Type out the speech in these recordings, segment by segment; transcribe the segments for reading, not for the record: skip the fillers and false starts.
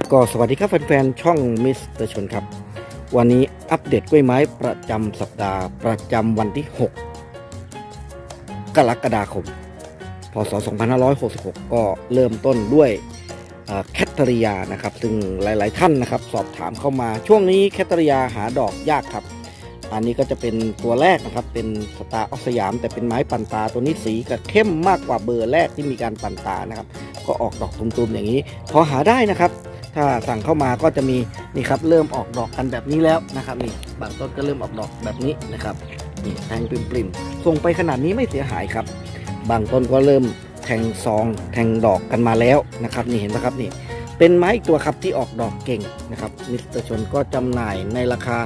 ก็สวัสดีครับแฟนๆช่องมิสเตอร์ชนครับวันนี้อัปเดตกล้วยไม้ประจำสัปดาห์ประจำวันที่ 6 กรกฎาคมพศ 2566 ก็เริ่มต้นด้วยแคทเธอรียานะครับซึ่งหลายๆท่านนะครับสอบถามเข้ามาช่วงนี้แคทเธอรียาหาดอกยากครับอันนี้ก็จะเป็นตัวแรกนะครับเป็นสตาร์ออกสยามแต่เป็นไม้ปั่นตาตัวนี้สีก็เข้มมากกว่าเบอร์แรกที่มีการปั่นตานะครับก็ออกดอกตุ่มๆอย่างนี้พอหาได้นะครับถ้าสั่งเข้ามาก็จะมีนี่ครับเริ่มออกดอกกันแบบนี้แล้วนะครับนี่บางต้นก็เริ่มออกดอกแบบนี้นะครับนี่แทงปริ่มๆส่งไปขนาดนี้ไม่เสียหายครับบางต้นก็เริ่มแทงซองแทงดอกกันมาแล้วนะครับนี่เห็นไหมครับนี่เป็นไม้อีกตัวครับที่ออกดอกเก่งนะครับมิสเตอร์ชนก็จำหน่ายในราคา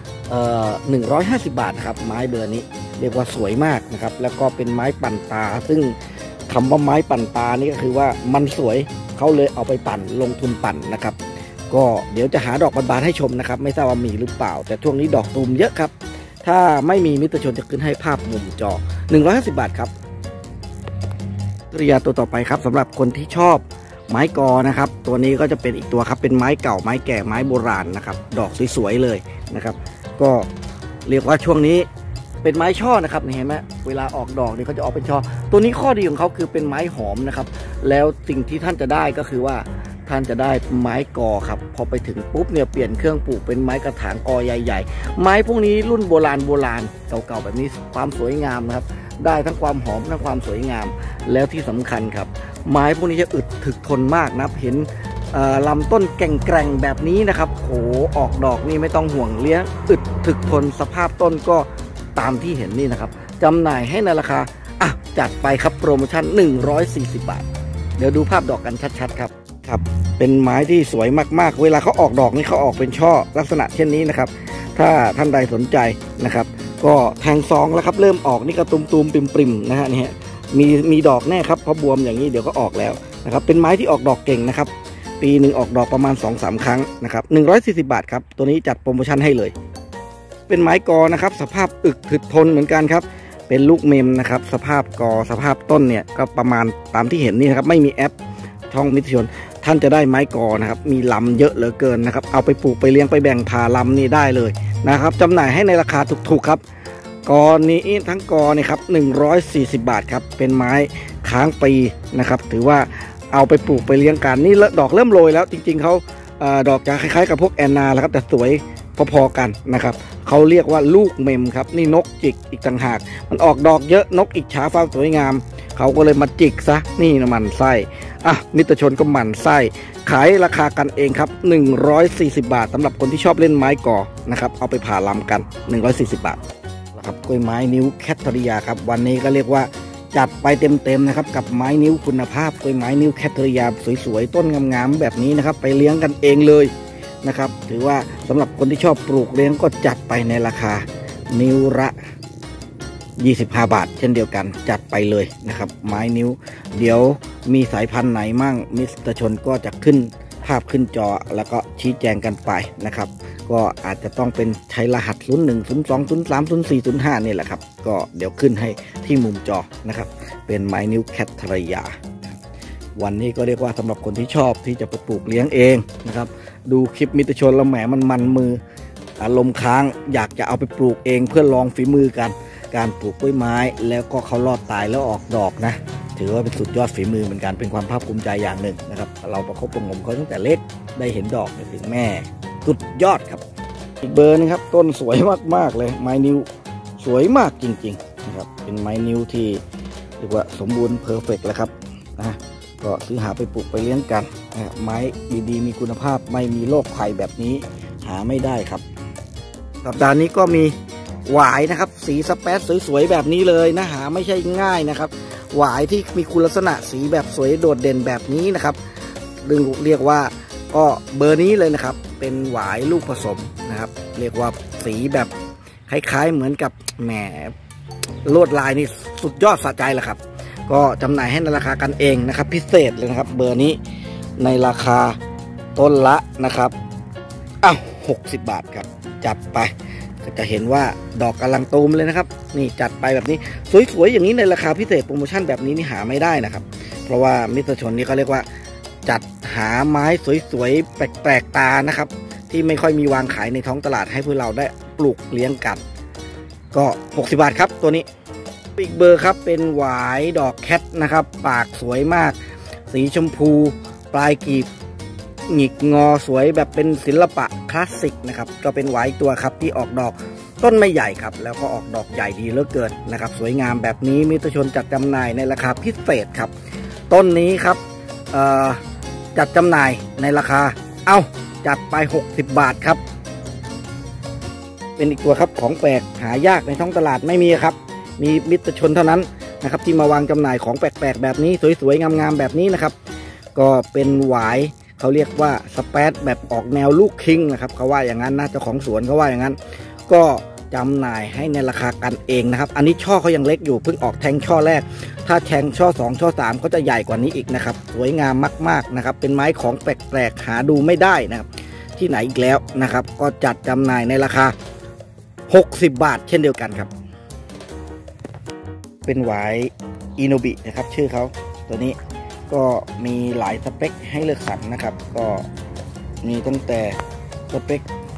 150 บาทครับไม้เบอร์นี้เรียกว่าสวยมากนะครับแล้วก็เป็นไม้ปั่นตาซึ่งคำว่าไม้ปั่นตานี่ก็คือว่ามันสวยเขาเลยเอาไปปั่นลงทุนปั่นนะครับก็เดี๋ยวจะหาดอกบานๆให้ชมนะครับไม่ทราบว่ามีหรือเปล่าแต่ช่วงนี้ดอกตูมเยอะครับถ้าไม่มีมิสเตอร์ชนจะขึ้นให้ภาพมุมจอ150 บาทครับกริยาตัวต่อไปครับสำหรับคนที่ชอบไม้กอนะครับตัวนี้ก็จะเป็นอีกตัวครับเป็นไม้เก่าไม้แก่ไม้โบราณนะครับดอกสวยๆเลยนะครับก็เรียกว่าช่วงนี้เป็นไม้ช่อนะครับเห็นไหมเวลาออกดอกเนี่ยเขาจะออกเป็นช่อตัวนี้ข้อดีของเขาคือเป็นไม้หอมนะครับแล้วสิ่งที่ท่านจะได้ก็คือว่าท่านจะได้ไม้กอครับพอไปถึงปุ๊บเนี่ยเปลี่ยนเครื่องปลูกเป็นไม้กระถางกอใหญ่ๆไม้พวกนี้รุ่นโบราณเก่าๆแบบนี้ความสวยงามนะครับได้ทั้งความหอมทั้งความสวยงามแล้วที่สำคัญครับไม้พวกนี้จะอึดถึกทนมากนะเห็นลำต้นแกร่งๆแบบนี้นะครับโหออกดอกนี่ไม่ต้องห่วงเลี้ยงอึดถึกทนสภาพต้นก็ตามที่เห็นนี่นะครับจำหน่ายให้ในราคาจัดไปครับโปรโมชั่น140 บาทเดี๋ยวดูภาพดอกกันชัดๆครับเป็นไม้ที่สวยมากๆเวลาเขาออกดอกนี่เขาออกเป็นช่อลักษณะเช่นนี้นะครับถ้าท่านใดสนใจนะครับก็แทงซองแล้วครับเริ่มออกนี่ก็ตุ่มๆปริมๆนะฮะนี่มีดอกแน่ครับเพราะบวมอย่างนี้เดี๋ยวก็ออกแล้วนะครับเป็นไม้ที่ออกดอกเก่งนะครับปีหนึ่งออกดอกประมาณ 2-3 ครั้งนะครับ140 บาทครับตัวนี้จัดโปรโมชั่นให้เลยเป็นไม้กอนะครับสภาพอึกถึกทนเหมือนกันครับเป็นลูกเมมนะครับสภาพกอสภาพต้นเนี่ยก็ประมาณตามที่เห็นนี่นะครับไม่มีแอปช่องมิตรชนท่านจะได้ไม้กอนะครับมีลำเยอะเหลือเกินนะครับเอาไปปลูกไปเลี้ยงไปแบ่งผ่าลำนี่ได้เลยนะครับจำหน่ายให้ในราคาถูกๆครับกอนี้ทั้งกอเนี่ยครับ140 บาทครับเป็นไม้ค้างปีนะครับถือว่าเอาไปปลูกไปเลี้ยงกันนี่ดอกเริ่มโรยแล้วจริงๆเขาดอกจะคล้ายๆกับพวกแอนนาแล้วครับแต่สวยพอๆกันนะครับเขาเรียกว่าลูกเมมครับนี่นกจิกอีกต่างหากมันออกดอกเยอะนกอิจฉาความสวยงามเขาก็เลยมาจิกซะนี่นะมันไส้มิตรชนก็หมั่นไส้ขายราคากันเองครับ140 บาทสำหรับคนที่ชอบเล่นไม้ก่อนะครับเอาไปผ่าลำกัน140 บาทนะครับกล้วยไม้นิ้วแคทเธอรียาครับวันนี้ก็เรียกว่าจัดไปเต็มๆนะครับกับไม้นิ้วคุณภาพกล้วยไม้นิ้วแคทเธอรียาสวยๆต้นงามๆแบบนี้นะครับไปเลี้ยงกันเองเลยนะครับถือว่าสำหรับคนที่ชอบปลูกเลี้ยงก็จัดไปในราคานิ้วละ25 บาทเช่นเดียวกันจัดไปเลยนะครับไม้นิ้วเดี๋ยวมีสายพันธุ์ไหนมั่งมิสเตอร์ชนก็จะขึ้นภาพขึ้นจอแล้วก็ชี้แจงกันไปนะครับก็อาจจะต้องเป็นใช้รหัส01 02 03 04 05นี่แหละครับก็เดี๋ยวขึ้นให้ที่มุมจอนะครับเป็นไม้นิ้วแคทเธอรียาวันนี้ก็เรียกว่าสำหรับคนที่ชอบที่จะไปปลูกเลี้ยงเองนะครับดูคลิปมิตรชนแล้วแหมมันมืออารมณ์ค้างอยากจะเอาไปปลูกเองเพื่อลองฝีมือกันการปลูกกล้วยไม้แล้วก็เขารอดตายแล้วออกดอกนะถือว่าเป็นสุดยอดฝีมือเหมือนกันเป็นความภาคภูมิใจอย่างหนึ่งนะครับเราประคบประงมเขาตั้งแต่เล็กได้เห็นดอกถึงแม่สุดยอดครับอีกเบอร์นึงครับต้นสวยมากๆเลยไม้นิ้วสวยมากจริงๆนะครับเป็นไม้นิ้วที่เรียกว่าสมบูรณ์เพอร์เฟกต์แล้วครับก็ซื้อหาไปปลูกไปเลี้ยงกันไม้ดีๆมีคุณภาพไม่มีโรคภัยแบบนี้หาไม่ได้ครับสัปดาห์นี้ก็มีหวายนะครับสีสเปซสวยๆแบบนี้เลยนะหาไม่ใช่ง่ายนะครับหวายที่มีคุณลักษณะสีแบบสวยโดดเด่นแบบนี้นะครับเรียกว่าก็เบอร์นี้เลยนะครับเป็นหวายลูกผสมนะครับเรียกว่าสีแบบคล้ายๆเหมือนกับแหมลวดลายนี่สุดยอดสะใจแหละครับก็จำหน่ายให้ในราคากันเองนะครับพิเศษเลยนะครับเบอร์นี้ในราคาต้นละนะครับ60 บาทครับจัดไปก็จะเห็นว่าดอกกำลังตูมเลยนะครับนี่จัดไปแบบนี้สวยๆอย่างนี้ในราคาพิเศษโปรโมชั่นแบบนี้นี่หาไม่ได้นะครับเพราะว่ามิตรชนนี่เขาเรียกว่าจัดหาไม้สวยๆแปลกๆตานะครับที่ไม่ค่อยมีวางขายในท้องตลาดให้พวกเราได้ปลูกเลี้ยงกันก็60 บาทครับตัวนี้อีกเบอร์ครับเป็นหวายดอกแคทนะครับปากสวยมากสีชมพูปลายกีบหงิกงอสวยแบบเป็นศิลปะคลาสสิกนะครับก็เป็นหวายตัวครับที่ออกดอกต้นไม่ใหญ่ครับแล้วก็ออกดอกใหญ่ดีเหลือเกินนะครับสวยงามแบบนี้มิตรชนจัดจำหน่ายในราคาพิเศษครับต้นนี้ครับจัดจำหน่ายในราคาจัดไป60 บาทครับเป็นอีกตัวครับของแปลกหายากในท้องตลาดไม่มีครับมีมิตรชนเท่านั้นนะครับที่มาวางจำหน่ายของแปลกๆแบบนี้สวยๆงามๆแบบนี้นะครับก็เป็นหวายเขาเรียกว่าสเปซแบบออกแนวลูกคิงนะครับเขาว่าอย่างนั้นนะเจ้าของสวนเขาว่าอย่างนั้นก็จำหน่ายให้ในราคากันเองนะครับอันนี้ช่อเขายังเล็กอยู่เพิ่งออกแทงช่อแรกถ้าแทงช่อ2ช่อ3ก็จะใหญ่กว่านี้อีกนะครับสวยงามมากๆนะครับเป็นไม้ของแปลกๆหาดูไม่ได้นะครับที่ไหนอีกแล้วนะครับก็จัดจำหน่ายในราคา60 บาทเช่นเดียวกันครับเป็นหวายอิโนบินะครับชื่อเขาตัวนี้ก็มีหลายสเปคให้เลือกสรรนะครับก็มีตั้งแต่สเปค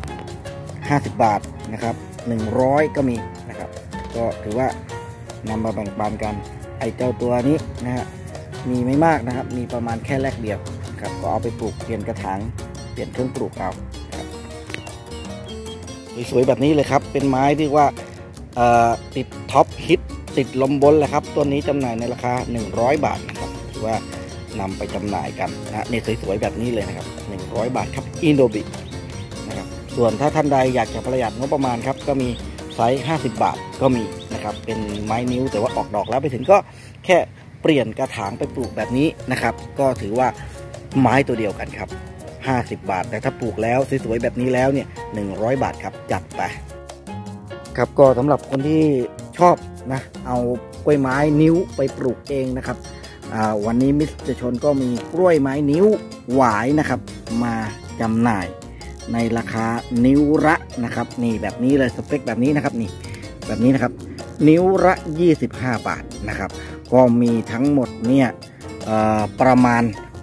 50 บาทนะครับ100ก็มีนะครับก็ถือว่านำมาแบ่งปันกันไอ้เจ้าตัวนี้นะฮะมีไม่มากนะครับมีประมาณแค่แรกเดียวนะครับก็เอาไปปลูกเปลี่ยนกระถางเปลี่ยนเครื่องปลูกเอานะครับสวยๆแบบนี้เลยครับเป็นไม้ที่ว่าติดท็อปฮิตติดลมบนเลยครับต้นนี้จำหน่ายในราคา100 บาทนะครับถือว่านำไปจำหน่ายกันนะเนี่ยสวยๆแบบนี้เลยนะครับ100 บาทครับอินโดบินะครับส่วนถ้าท่านใดอยากจะประหยัดงบประมาณครับก็มีไซส์50 บาทก็มีนะครับเป็นไม้นิ้วแต่ว่าออกดอกแล้วไปถึงก็แค่เปลี่ยนกระถางไปปลูกแบบนี้นะครับก็ถือว่าไม้ตัวเดียวกันครับ50 บาทแต่ถ้าปลูกแล้วสวยๆแบบนี้แล้วเนี่ย100 บาทครับจัดไปครับก็สำหรับคนที่ชอบนะเอากล้วยไม้นิ้วไปปลูกเองนะครับวันนี้มิสเตอร์ชนก็มีกล้วยไม้นิ้วหวายนะครับมาจำหน่ายในราคานิ้วละนะครับนี่แบบนี้เลยสเปคแบบนี้นะครับนี่แบบนี้นะครับนิ้วละ25 บาทนะครับก็มีทั้งหมดเนี่ยประมาณ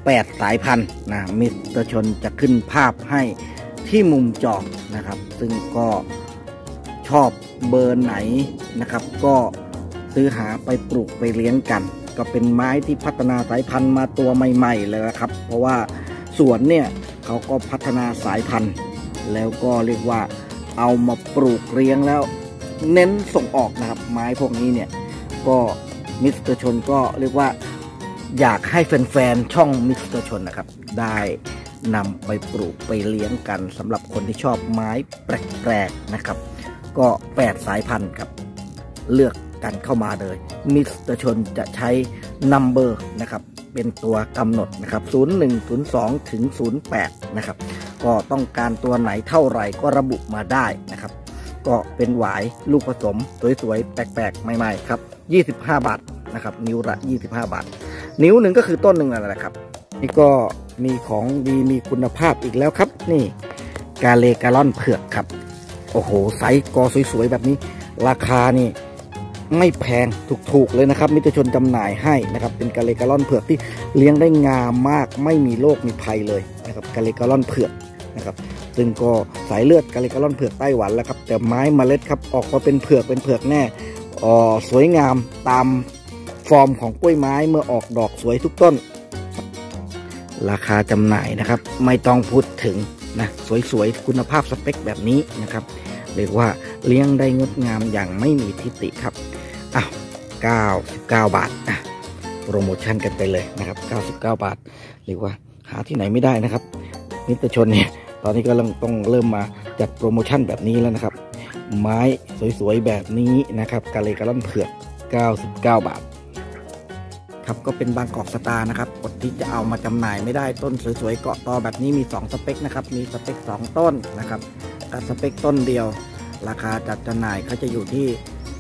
8 สายพันธุ์นะมิสเตอร์ชนจะขึ้นภาพให้ที่มุมจอนะครับซึ่งก็ชอบเบอร์ไหนนะครับก็ซื้อหาไปปลูกไปเลี้ยงกันก็เป็นไม้ที่พัฒนาสายพันธุ์มาตัวใหม่ๆเลยนะครับเพราะว่าสวนเนี่ยเขาก็พัฒนาสายพันธุ์แล้วก็เรียกว่าเอามาปลูกเลี้ยงแล้วเน้นส่งออกนะครับไม้พวกนี้เนี่ยก็มิสเตอร์ชนก็เรียกว่าอยากให้แฟนๆช่องมิสเตอร์ชนนะครับได้นำไปปลูกไปเลี้ยงกันสำหรับคนที่ชอบไม้แปลกๆนะครับก็8 สายพันธุ์ครับเลือกกันเข้ามาเลยมิสเตอร์ชนจะใช้นัมเบอร์นะครับเป็นตัวกำหนดนะครับ01 02ถึง08นะครับก็ต้องการตัวไหนเท่าไหร่ก็ระบุมาได้นะครับก็เป็นหวายลูกผสมสวยๆแปลกๆใหม่ๆครับ25 บาทนะครับนิ้วละ25 บาทนิ้วหนึ่งก็คือต้นหนึ่งนั่นแหละครับนี่ก็มีของดีมีคุณภาพอีกแล้วครับนี่กาเลกาลอนเผือกครับโอ้โหไซส์กอสวยๆแบบนี้ราคานี่ไม่แพงถูกๆเลยนะครับมิตรชนจำหน่ายให้นะครับเป็นกาเลกาลอนเผือกที่เลี้ยงได้งามมากไม่มีโรคมีภัยเลยนะครับกาเลกาลอนเผือกนะครับซึ่งก็สายเลือดกาเลกาลอนเผือกไต้หวันแล้วครับแต่ไม้เมล็ดครับออกมาเป็นเผือกแน่สวยงามตามฟอร์มของกล้วยไม้เมื่อออกดอกสวยทุกต้นราคาจำหน่ายนะครับไม่ต้องพูดถึงนะสวยๆคุณภาพสเปคแบบนี้นะครับเรียกว่าเลี้ยงได้งดงามอย่างไม่มีทิฏฐิครับ99 บาทโปรโมชั่นกันไปเลยนะครับ99 บาทเรียกว่าหาที่ไหนไม่ได้นะครับมิตรชนเนี่ยตอนนี้ก็ต้องเริ่มมาจัดโปรโมชั่นแบบนี้แล้วนะครับไม้สวยๆแบบนี้นะครับกาเลกาลอนเผือก99 บาทครับก็เป็นบางกอกสตาร์นะครับกดที่จะเอามาจำหน่ายไม่ได้ต้นสวยๆเกาะตอแบบนี้มี2 สเปคนะครับมีสเปค2 ต้นนะครับกับสเปคต้นเดียวราคาจัดจำหน่ายเขาจะอยู่ที่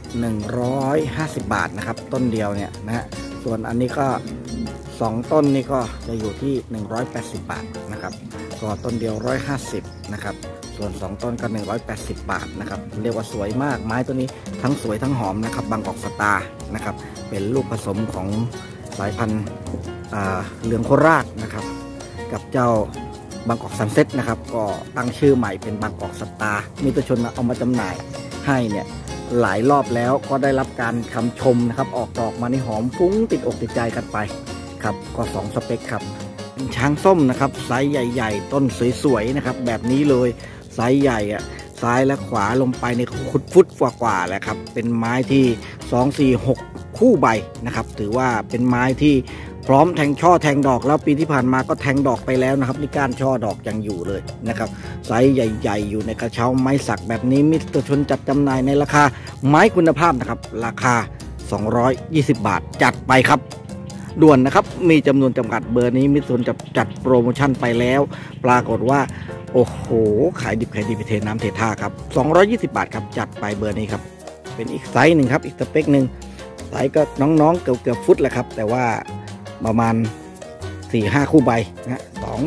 150 บาทนะครับต้นเดียวเนี่ยนะฮะส่วนอันนี้ก็2 ต้นนี่ก็จะอยู่ที่180 บาทนะครับก็ต้นเดียว150นะครับส่วน2 ต้นก็180 บาทนะครับเรียกว่าสวยมากไม้ตัวนี้ทั้งสวยทั้งหอมนะครับบางกอกสตาร์นะครับเป็นลูกผสมของสายพันธุ์เหลืองโคราชนะครับกับเจ้าบางกอกซันเซ็ตนะครับก็ตั้งชื่อใหม่เป็นบางกอกสตาร์มิตรชนเอามาจำหน่ายให้เนี่ยหลายรอบแล้วก็ได้รับการคำชมนะครับออกดอกมาในหอมฟุ้งติดอกติดใจกันไปครับก็2 สเปคครับเป็นช้างส้มนะครับไซส์ใหญ่ๆต้นสวยๆนะครับแบบนี้เลยไซส์ใหญ่อะซ้ายและขวาลงไปในฟุตกว่าๆแหละครับเป็นไม้ที่2 4 6คู่ใบนะครับถือว่าเป็นไม้ที่พร้อมแทงช่อแทงดอกแล้วปีที่ผ่านมาก็แทงดอกไปแล้วนะครับนี่ก้านช่อดอกยังอยู่เลยนะครับไซส์ใหญ่ๆอยู่ในกระเช้าไม้สักแบบนี้มิตรชนจัดจำหน่ายในราคาไม้คุณภาพนะครับราคา220 บาทจัดไปครับด่วนนะครับมีจำนวนจำกัดเบอร์นี้มิตรชนจะจัดโปรโมชั่นไปแล้วปรากฏว่าโอ้โหขายดิบขายดีไปเทน้ำเทท่าครับ220 บาทครับจัดไปเบอร์นี้ครับเป็นอีกไซส์หนึ่งครับอีกสเปคหนึ่งไซส์ก็น้องๆเกือบฟุตแหละครับแต่ว่าประมาณ 4-5 คู่ใบนะ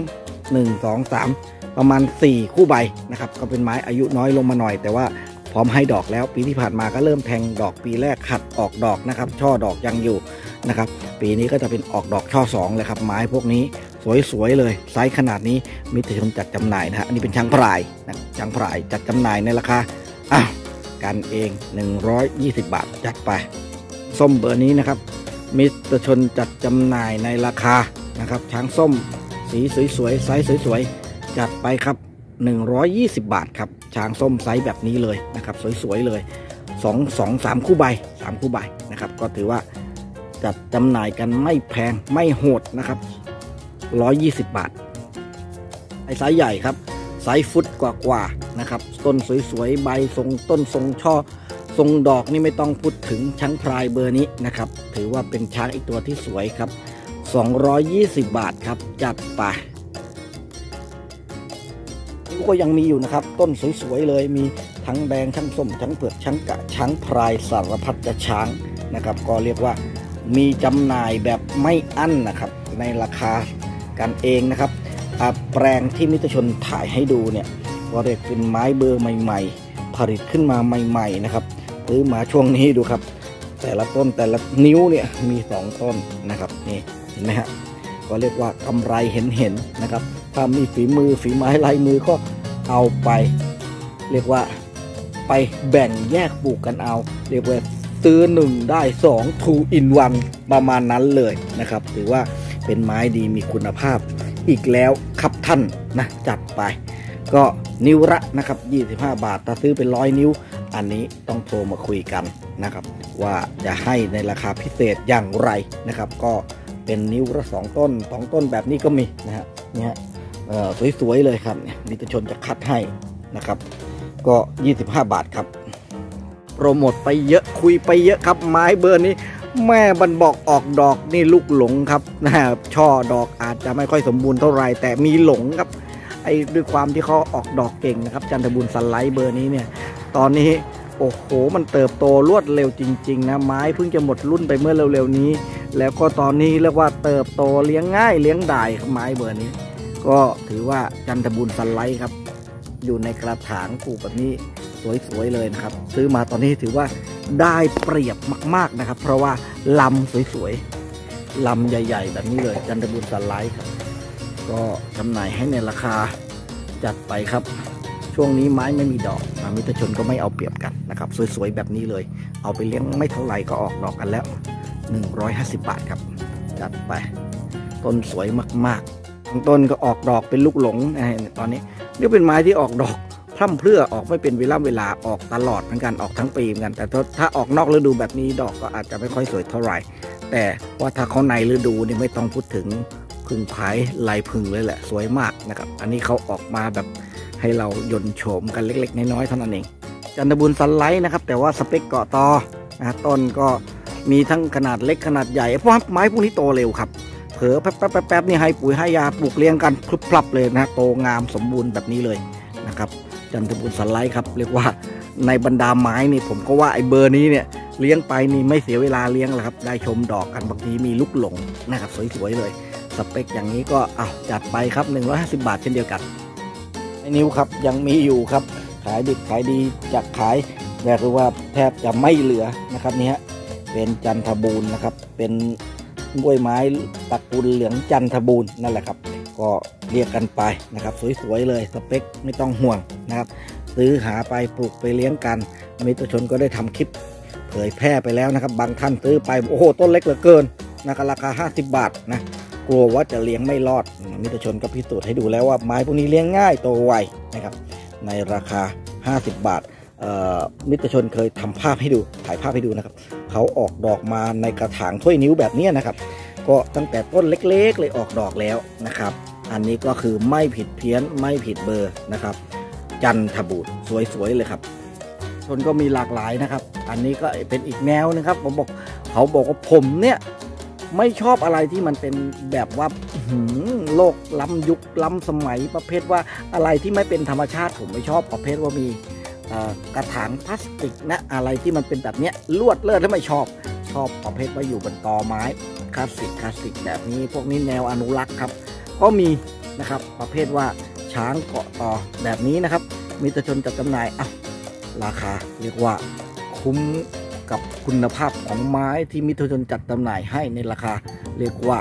1-2-3ประมาณ4 คู่ใบนะครับก็เป็นไม้อายุน้อยลงมาหน่อยแต่ว่าพร้อมให้ดอกแล้วปีที่ผ่านมาก็เริ่มแทงดอกปีแรกขัดออกดอกนะครับช่อดอกยังอยู่นะครับปีนี้ก็จะเป็นออกดอกช่อ2เลยครับไม้พวกนี้สวยๆเลยไซส์ขนาดนี้มิตรชนจัดจำหน่ายนะฮะอันนี้เป็นช้างพรายนะช้างพรายจัดจำหน่ายในราคากันเอง120 บาทจัดไปส้มเบอร์นี้นะครับมิตรชนจัดจำหน่ายในราคานะครับช้างส้มสีสวยๆไซส์สวยๆจัดไปครับ120 บาทครับช้างส้มไซส์แบบนี้เลยนะครับสวยๆเลย3 คู่ใบนะครับก็ถือว่าจัดจำหน่ายกันไม่แพงไม่โหดนะครับ120 บาทไอ้ไซส์ใหญ่ครับไซส์ฟุตกว่านะครับต้นสวยๆใบทรงต้นทรงช่อทรงดอกนี่ไม่ต้องพูดถึงช้างพรายเบอร์นี้นะครับถือว่าเป็นช้างอีกตัวที่สวยครับ220 บาทครับจัดไปก็ยังมีอยู่นะครับต้นสวยๆเลยมีทั้งแดงทั้งส้มทั้งเผือกช้างกะช้างพรายสารพัดจะช้างนะครับก็เรียกว่ามีจำหน่ายแบบไม่อั้นนะครับในราคากันเองนะครับแปลงที่มิตรชนถ่ายให้ดูเนี่ยก็เรียกเป็นไม้เบอร์ใหม่ๆผลิตขึ้นมาใหม่ๆนะครับซื้อมาช่วงนี้ดูครับแต่ละต้นแต่ละนิ้วเนี่ยมี2 ต้นนะครับนี่เห็นไหมฮะก็เรียกว่ากำไรเห็นนะครับถ้ามีฝีไม้ลายมือก็เอาไปเรียกว่าไปแบ่งแยกปลูกกันเอาเรียกว่าซื้อ1ได้2 2 in 1ประมาณนั้นเลยนะครับถือว่าเป็นไม้ดีมีคุณภาพอีกแล้วครับท่านนะจัดไปก็นิ้วละนะครับ25 บาทถ้าซื้อเป็น100 นิ้วอันนี้ต้องโทรมาคุยกันนะครับว่าจะให้ในราคาพิเศษอย่างไรนะครับก็เป็นนิ้วละ2 ต้น2 ต้นแบบนี้ก็มีนะฮะเนี่ยสวยๆเลยครับมิตรชนจะคัดให้นะครับก็25 บาทครับโปรโมทไปเยอะคุยไปเยอะครับไม้เบอร์นี้แม่บันบอกออกดอกนี่ลูกหลงครับนะครับช่อดอกอาจจะไม่ค่อยสมบูรณ์เท่าไหร่แต่มีหลงครับไอ้ด้วยความที่เขาออกดอกเก่งนะครับจันทบุรีสไลด์เบอร์นี้เนี่ยตอนนี้โอ้โหมันเติบโตรวดเร็วจริงๆนะไม้เพิ่งจะหมดรุ่นไปเมื่อเร็วๆนี้แล้วก็ตอนนี้เรียกว่าเติบโตเลี้ยงง่ายเลี้ยงได้ไม้เบอร์นี้ก็ถือว่าจันทบุรีสไลด์ครับอยู่ในกระถางปลูกแบบนี้สวยๆเลยนะครับซื้อมาตอนนี้ถือว่าได้เปรียบมากๆนะครับเพราะว่าลำสวยๆลำใหญ่ๆแบบนี้เลยจันทบุรีสไลด์ครับก็จำหน่ายให้ในราคาจัดไปครับช่วงนี้ไม้ไม่มีดอกมิตรชนก็ไม่เอาเปรียบกันนะครับสวยๆแบบนี้เลยเอาไปเลี้ยงไม่เท่าไหร่ก็ออกดอกกันแล้ว150 บาทครับจัดไปต้นสวยมากๆต้นก็ออกดอกเป็นลูกหลงตอนนี้นี่เป็นไม้ที่ออกดอกพร่ำเพรื่อออกไม่เป็นเวลาออกตลอดเหมือนกันออกทั้งปีเหมือนกันแต่ถ้าออกนอกฤดูแบบนี้ดอกก็อาจจะไม่ค่อยสวยเท่าไหร่แต่ว่าถ้าเขาในฤดูนี่ไม่ต้องพูดถึงพึ่งพายลายพึ่งเลยแหละสวยมากนะครับอันนี้เขาออกมาแบบให้เรายนต์โฉมกันเล็กๆน้อยๆเท่านั้นเองจันทบุรีสไลด์นะครับแต่ว่าสเปคเกาะตอนะต้นก็มีทั้งขนาดเล็กขนาดใหญ่เพราะไม้พวกนี้โตเร็วครับเผลอแป๊บนี่ให้ปุ๋ยให้ยาปลูกเลี้ยงกันพลุบเลยนะโตงามสมบูรณ์แบบนี้เลยนะครับจันทบุรีสไลด์ครับเรียกว่าในบรรดาไม้นี่ผมก็ว่าไอ้เบอร์นี้เนี่ยเลี้ยงไปนี่ไม่เสียเวลาเลี้ยงแล้วครับได้ชมดอกกันบางทีมีลูกหลงนะครับสวยๆเลยสเปคอย่างนี้ก็จัดไปครับ150 บาทเช่นเดียวกันไอ้นิ้วครับยังมีอยู่ครับขายดิบขายดีจากขายเรียกว่าแทบจะไม่เหลือนะครับนี่ฮะเป็นจันทบูรณ์นะครับเป็นกล้วยไม้ตระกูลเหลืองจันทบูรณ์นั่นแหละครับก็เรียกกันไปนะครับสวยๆเลยสเปคไม่ต้องห่วงนะครับซื้อหาไปปลูกไปเลี้ยงกันมิตรชนก็ได้ทำคลิปเผยแพร่ไปแล้วนะครับบางท่านซื้อไปโอ้โหต้นเล็กเหลือเกินนะครับราคา50 บาทนะกลัวว่าจะเลี้ยงไม่รอดมิตรชนก็พิสูจน์ให้ดูแล้วว่าไม้พวกนี้เลี้ยงง่ายโตไวนะครับในราคา50 บาทมิตรชนเคยทำภาพให้ดูถ่ายภาพให้ดูนะครับเขาออกดอกมาในกระถางถ้วยนิ้วแบบนี้นะครับก็ตั้งแต่ต้นเล็กๆเลยออกดอกแล้วนะครับอันนี้ก็คือไม่ผิดเพี้ยนไม่ผิดเบอร์นะครับจันทบูรณ์สวยๆเลยครับชนก็มีหลากหลายนะครับอันนี้ก็เป็นอีกแนวนะครับเขาบอกว่าผมเนี่ยไม่ชอบอะไรที่มันเป็นแบบว่าโลกล้ำยุคล้ำสมัยประเภทว่าอะไรที่ไม่เป็นธรรมชาติผมไม่ชอบประเภทว่ามีกระถางพลาสติกนะอะไรที่มันเป็นแบบเนี้ยลวดเลิศแล้วไม่ชอบประเภทว่าอยู่บนตอไม้คลาสสิกแบบนี้พวกนี้แนวอนุรักษ์ครับก็มีนะครับประเภทว่าช้างเกาะต่อแบบนี้นะครับมิตรชนจัดจำหน่ายราคาเรียกว่าคุ้มกับคุณภาพของไม้ที่มิตรชนจัดจำหน่ายให้ในราคาเรียกว่า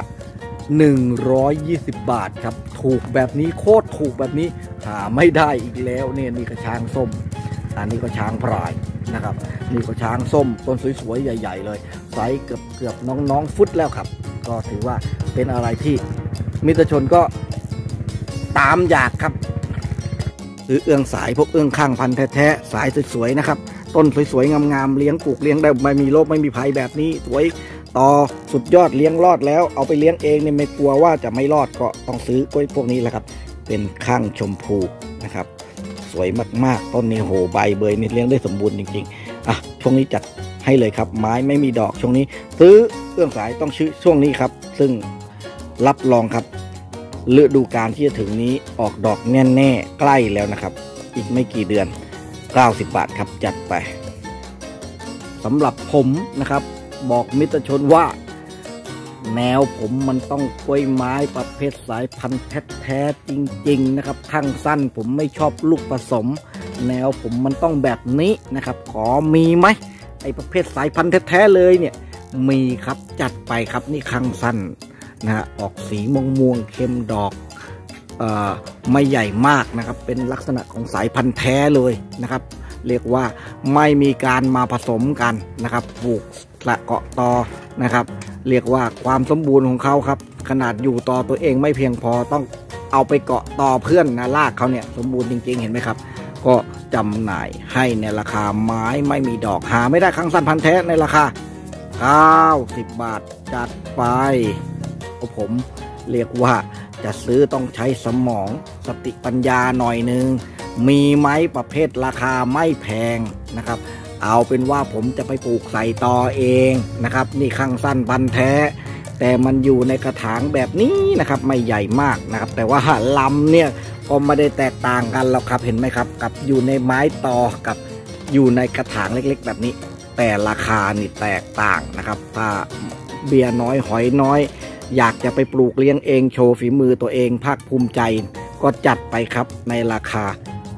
120 บาทครับถูกแบบนี้โคตรถูกแบบนี้หาไม่ได้อีกแล้วเนี่ยนี่ก็ช้างส้มอันนี้ก็ช้างพรายนะครับนี่ก็ช้างส้มต้นสวยๆใหญ่ๆเลยไซส์เกือบน้องฟุตแล้วครับก็ถือว่าเป็นอะไรที่มิตรชนก็ตามอยากครับหรือเอื้องสายพวกเอื้องข้างพันแท้ๆสายสวยๆนะครับต้นสวยๆงามๆเลี้ยงปลูกเลี้ยงได้ไม่มีโรคไม่มีภัยแบบนี้สวยต่อสุดยอดเลี้ยงรอดแล้วเอาไปเลี้ยงเองเนี่ยไม่กลัวว่าจะไม่รอดก็ต้องซื้อกล้วยพวกนี้แหละครับเป็นข้างชมพูนะครับสวยมากๆต้นนี้โหใบเบยนี่เลี้ยงได้สมบูรณ์จริงๆช่วงนี้จัดให้เลยครับไม้ไม่มีดอกช่วงนี้ซื้อเอื้องสายต้องชื่อช่วงนี้ครับซึ่งรับรองครับฤดูกาลที่จะถึงนี้ออกดอกแน่ๆใกล้แล้วนะครับอีกไม่กี่เดือน90 บาทครับจัดไปสำหรับผมนะครับบอกมิตรชนว่าแนวผมมันต้องกล้วยไม้ประเภทสายพันธุ์แท้ๆจริงๆนะครับข้างสั้นผมไม่ชอบลูกผสมแนวผมมันต้องแบบนี้นะครับขอมีไหมไอประเภทสายพันธุ์แท้ๆเลยเนี่ยมีครับจัดไปครับนี่ข้างสั้นนะออกสีม่วงเข้มดอกไม่ใหญ่มากนะครับเป็นลักษณะของสายพันธุ์แท้เลยนะครับเรียกว่าไม่มีการมาผสมกันนะครับปลูกละเกาะตอนะครับเรียกว่าความสมบูรณ์ของเขาครับขนาดอยู่ต่อตัวเองไม่เพียงพอต้องเอาไปเกาะต่อเพื่อนนะรากเขาเนี่ยสมบูรณ์จริงๆเห็นไหมครับก็จำหน่ายให้ในราคาไม้ไม่มีดอกหาไม่ได้ข้างสั้นพันธุ์แท้ในราคา90 บาทจัดไปผมเรียกว่าจะซื้อต้องใช้สมองสติปัญญาหน่อยนึงมีไม้ประเภทราคาไม่แพงนะครับเอาเป็นว่าผมจะไปปลูกใส่ต่อเองนะครับนี่ข้างสั้นพันธุ์แท้แต่มันอยู่ในกระถางแบบนี้นะครับไม่ใหญ่มากนะครับแต่ว่าลำเนี่ยก็ไม่ได้แตกต่างกันหรอกครับเห็นไหมครับกับอยู่ในไม้ต่อกับอยู่ในกระถางเล็กๆแบบนี้แต่ราคานี่แตกต่างนะครับถ้าเบียร์น้อยหอยน้อยอยากจะไปปลูกเลี้ยงเองโชว์ฝีมือตัวเองภาคภูมิใจก็จัดไปครับในราคา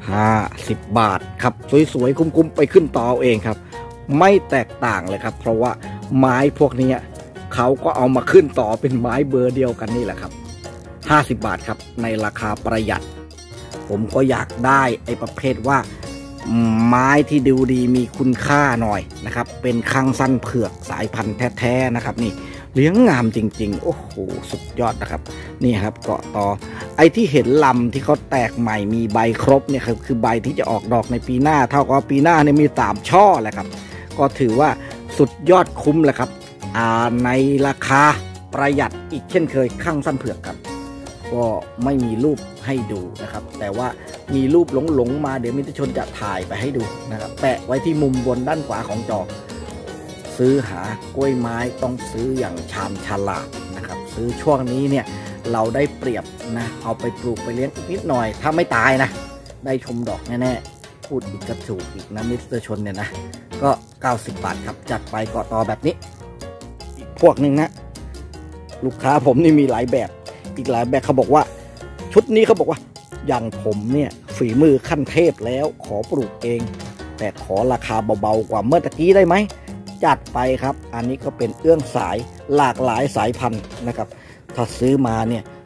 50 บาทครับสวยๆคุ้มๆไปขึ้นต่อเองครับไม่แตกต่างเลยครับเพราะว่าไม้พวกนี้เขาก็เอามาขึ้นต่อเป็นไม้เบอร์เดียวกันนี่แหละครับ50 บาทครับในราคาประหยัดผมก็อยากได้ไอ้ประเภทว่าไม้ที่ดูดีมีคุณค่าหน่อยนะครับเป็นข้างสั้นเผือกสายพันธุ์แท้ๆนะครับนี่เลี้ยงงามจริงๆโอ้โหสุดยอดนะครับนี่ครับเกาะต่อไอ้ที่เห็นลำที่เขาแตกใหม่มีใบครบเนี่ยคือใบที่จะออกดอกในปีหน้าเท่ากับปีหน้าเนี่ยมี3 ช่อแหละครับก็ถือว่าสุดยอดคุ้มแหละครับในราคาประหยัดอีกเช่นเคยข้างสั้นเผือกครับก็ไม่มีรูปให้ดูนะครับแต่ว่ามีรูปหลงมาเดี๋ยวมิตรชนจะถ่ายไปให้ดูนะครับแปะไว้ที่มุมบนด้านขวาของจอซื้อหากล้วยไม้ต้องซื้ออย่างชาญฉลาดนะครับซื้อช่วงนี้เนี่ยเราได้เปรียบนะเอาไปปลูกไปเลี้ยงอีกนิดหน่อยถ้าไม่ตายนะได้ชมดอกแน่ๆพูดอีกกระถูกอีกนะมิตรชนเนี่ยนะก็90 บาทครับจัดไปเกาะต่อแบบนี้อีกพวกหนึ่งนะลูกค้าผมนี่มีหลายแบบอีกหลายแบบเขาบอกว่าชุดนี้เขาบอกว่าอย่างผมเนี่ยฝีมือขั้นเทพแล้วขอปลูกเองแต่ขอราคาเบาๆกว่าเมื่อตะกี้ได้ไหมจัดไปครับอันนี้ก็เป็นเอื้องสายหลากหลายสายพันธุ์นะครับถ้าซื้อมาเนี่ย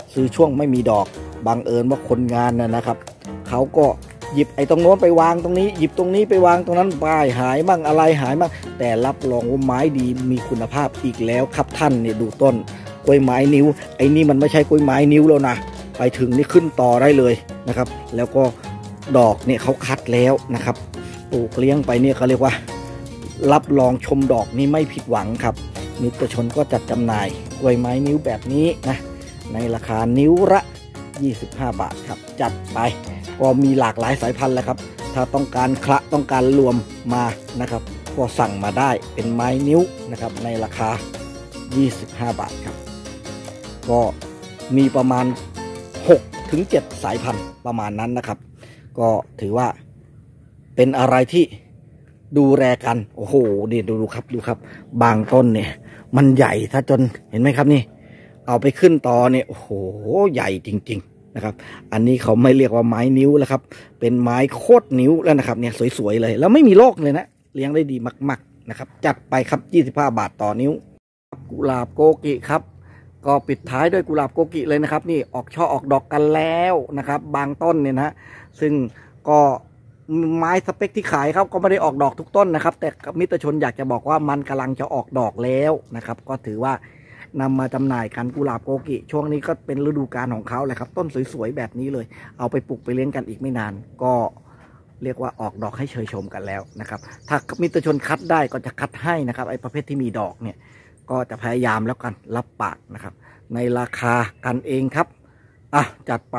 ซื้อช่วงไม่มีดอกบังเอิญว่าคนงานนะครับเขาก็หยิบไอ้ตรงโน้นไปวางตรงนี้หยิบตรงนี้ไปวางตรงนั้นป้ายหายบ้างอะไรหายบ้างแต่รับรองว่าไม้ดีมีคุณภาพอีกแล้วครับท่านเนี่ยดูต้นกล้วยไม้นิ้วไอ้นี่มันไม่ใช่กล้วยไม้นิ้วแล้วนะไปถึงนี่ขึ้นต่อได้เลยนะครับแล้วก็ดอกเนี่ยเขาคัดแล้วนะครับปลูกเลี้ยงไปเนี่ยเขาเรียกว่ารับรองชมดอกนี่ไม่ผิดหวังครับมิตรชนก็จัดจำหน่ายกล้วยไม้นิ้วแบบนี้นะในราคานิ้วละ25 บาทครับจัดไปก็มีหลากหลายสายพันธุ์แล้วครับถ้าต้องการคละต้องการรวมมานะครับก็สั่งมาได้เป็นไม้นิ้วนะครับในราคา25 บาทครับก็มีประมาณ6 ถึง 7 สายพันธุ์ประมาณนั้นนะครับก็ถือว่าเป็นอะไรที่ดูแลกันโอ้โหเดี๋ยวดูครับบางต้นเนี่ยมันใหญ่ถ้าจนเห็นไหมครับนี่เอาไปขึ้นต่อเนี่ยโอ้โหใหญ่จริงๆนะครับอันนี้เขาไม่เรียกว่าไม้นิ้วแล้วครับเป็นไม้โคตรนิ้วแล้วนะครับเนี่ยสวยๆเลยแล้วไม่มีโรคเลยนะเลี้ยงได้ดีมากๆนะครับจัดไปครับ25 บาทต่อนิ้วกุหลาบโกกิครับก็ปิดท้ายด้วยกุหลาบโกกิเลยนะครับนี่ออกช่อออกดอกกันแล้วนะครับบางต้นเนี่ยนะซึ่งก็ไม้สเปคที่ขายครับก็ไม่ได้ออกดอกทุกต้นนะครับแต่มิตรชนอยากจะบอกว่ามันกำลังจะออกดอกแล้วนะครับก็ถือว่านำมาจำหน่ายกันกุหลาบโกกิช่วงนี้ก็เป็นฤดูกาลของเขาแหละครับต้นสวยๆแบบนี้เลยเอาไปปลูกไปเลี้ยงกันอีกไม่นานก็เรียกว่าออกดอกให้เชยชมกันแล้วนะครับถ้ามิตรชนคัดได้ก็จะคัดให้นะครับไอ้ประเภทที่มีดอกเนี่ยก็จะพยายามแล้วกันรับปากนะครับในราคากันเองครับจัดไป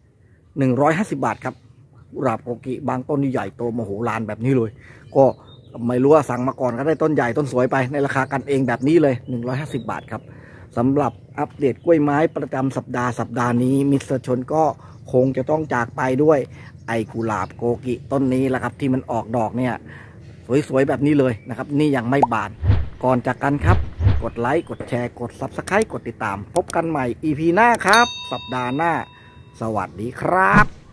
150 บาทครับกุหลาบโกกิบางต้นนี่ใหญ่โตมโหฬารแบบนี้เลยก็ไม่รู้ว่าสั่งมาก่อนก็ได้ต้นใหญ่ต้นสวยไปในราคากันเองแบบนี้เลย150 บาทครับสำหรับอัปเดตกล้วยไม้ประจำสัปดาห์นี้มิตรชนก็คงจะต้องจากไปด้วยไอ้กุหลาบโกกิต้นนี้แหละครับที่มันออกดอกเนี่ยสวยๆแบบนี้เลยนะครับนี่ยังไม่บานก่อนจากกันครับกดไลค์กดแชร์กด Subscribe กดติดตามพบกันใหม่ EP หน้าครับสัปดาห์หน้าสวัสดีครับ